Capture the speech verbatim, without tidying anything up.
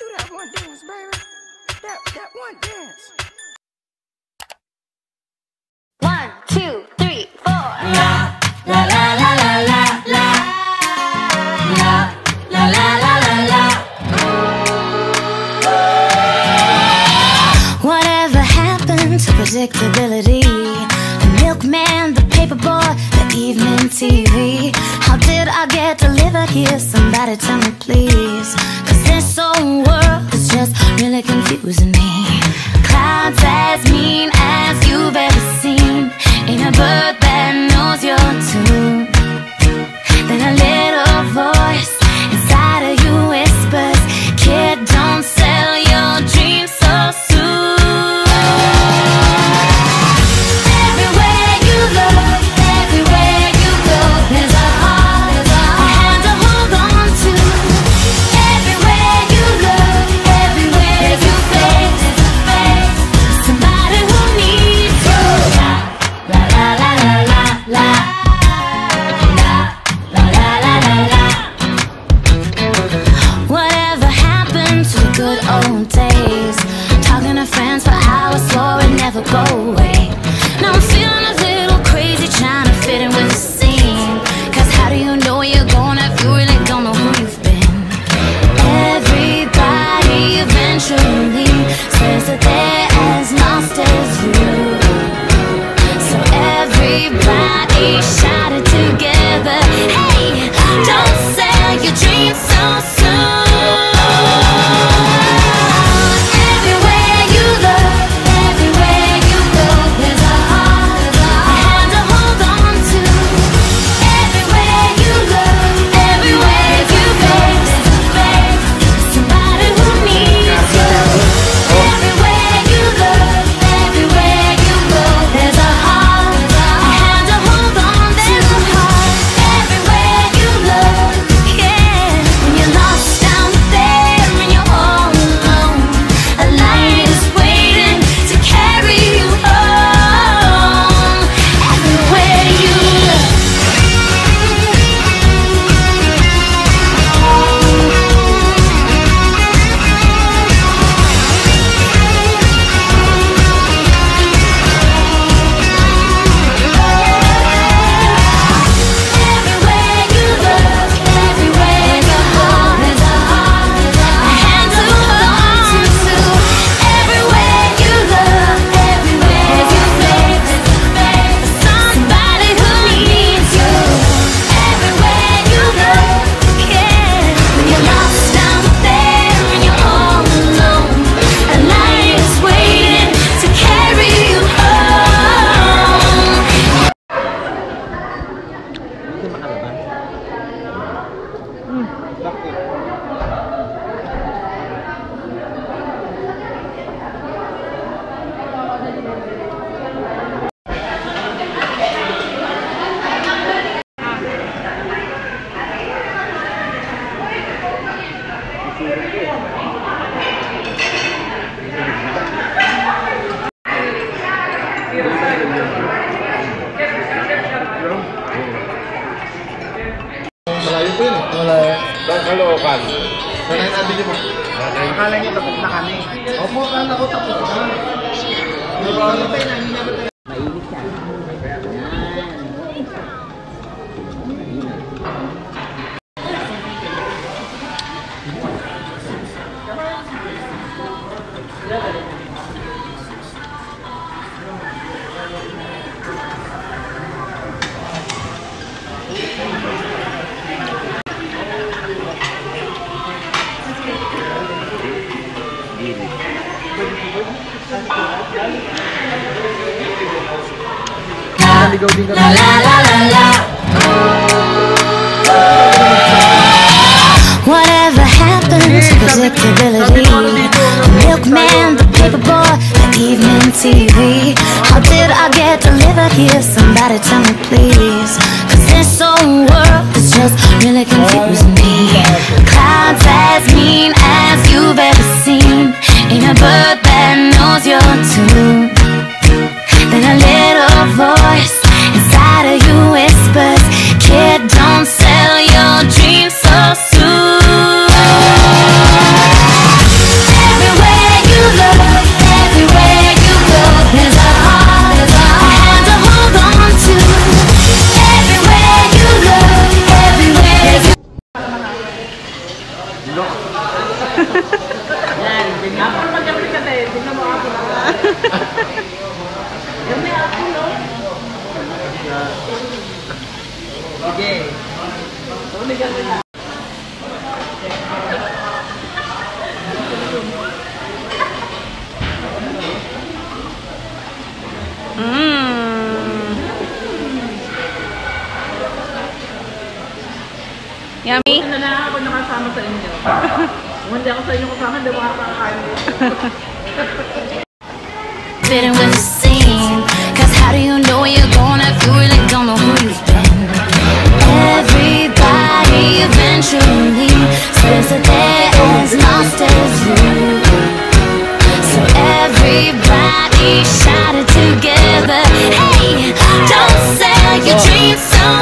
do that one dance, baby. That, that one dance. One, two, three, four. La, la, la, la, la, la, la. La, la, la, la, la, la. Whatever happened to predictability? The milkman, the paperboy, the evening T V. How did I get delivered here? Somebody tell me please. Cause this whole world is just really confusing me. Clouds as mean as you've ever seen. Ain't a bird that knows your tune. Then a little voice inside of you whispers, kid, don't sell your dreams so soon. Everywhere you look, everywhere you go, there's a heart, a hand to hold on to. Everywhere you look, everywhere you face, somebody who needs you. La la la la la la. La la la la la. Whatever happened to the good old days? Talking to friends for hours, swore it'd never go away. Now I'm feeling a little crazy, trying to fit in with the scene. Cause how do you know you're going if you really don't know who you've been? Everybody eventually says that they're as lost as you. So everybody shout it together. Hey, don't sell your dreams so soon. Everywhere you look, everywhere you go, there's a heart, a hand to hold on to. Everywhere you look, everywhere you face, somebody who needs you. Everywhere you look, everywhere you go, there's a heart, a hand to hold on to. There's a heart everywhere you look, yeah. When you're lost down there and you're all alone, a light is waiting to carry you home. Everywhere you look. Everywhere you look, everywhere you go, there's a heart, a hand to hold on to. Everywhere you look, everywhere you face, somebody who needs you. Everywhere you look, yeah. When you're lost down there and you're all alone, a light is waiting to carry you home. Malayo po yun eh. Malayo. Kalookan. Sanay natin yun po. Akala niyo tapos na kami. Opo, akala ko tapos na. Hindi ba ano tayo na? Hindi naman tayo. Mainit yan. La la la la la. Whatever happened to predictability? The milkman, the paperboy, the evening T V. How did I get delivered here? Somebody tell me please. Cause this whole world is just really confusing me. Clouds as mean as you've ever seen. Ain't a bird that knows your tune. Then a little voice inside of you whispers, kid, don't sell your dreams so soon. No. Yan, tingnan mo. Ako mag-gabi ka tayo. Tingnan mo ako na. Yan may ako, no? Sige. Uli ka na. Mmm. Yummy? Hindi na lang ako nakasama sa inyo. Kung hindi ako sa inyo kasama, hindi ako makakain dito. Fitting with the scene, cause how do you know where you're going if you really don't know who you've been? Everybody eventually spends the day as lost as you. So everybody shout it together. Hey, don't sell your dreams so